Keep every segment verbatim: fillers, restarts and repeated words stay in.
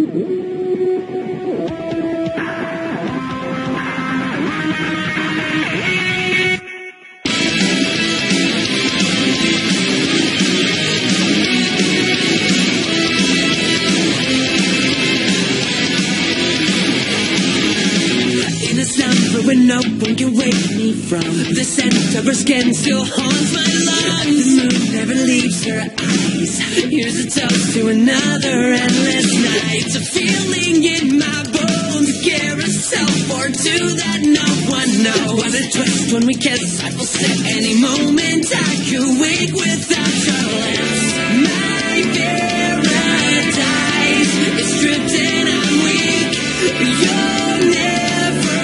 When no one can wake me from the scent of her skin still haunts my lungs. The moon never leaves her eyes. Here's a toast to another endless night. A feeling in my bones, a carousel for two that no one knows. What a twist when we kiss, I feel sick any moment. I could wake without your lips. My paradise is stripped and I'm weak. You'll never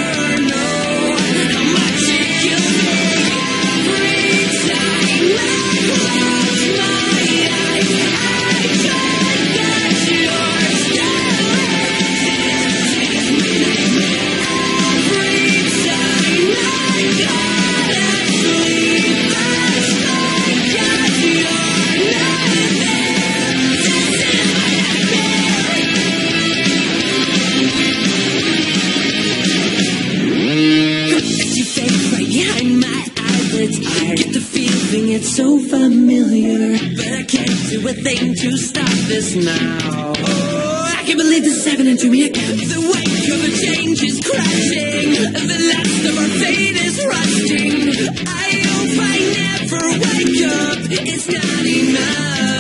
it's so familiar, but I can't do a thing to stop this now. Oh, I can't believe this is happening to me again. The wake of a change is crashing. The last of our fate is rusting. I hope I never wake up. It's not enough.